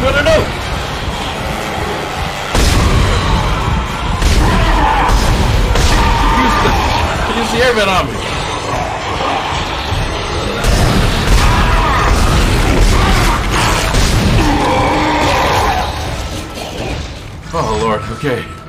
No, no, no! Use the air vent on me. Oh, Lord, okay.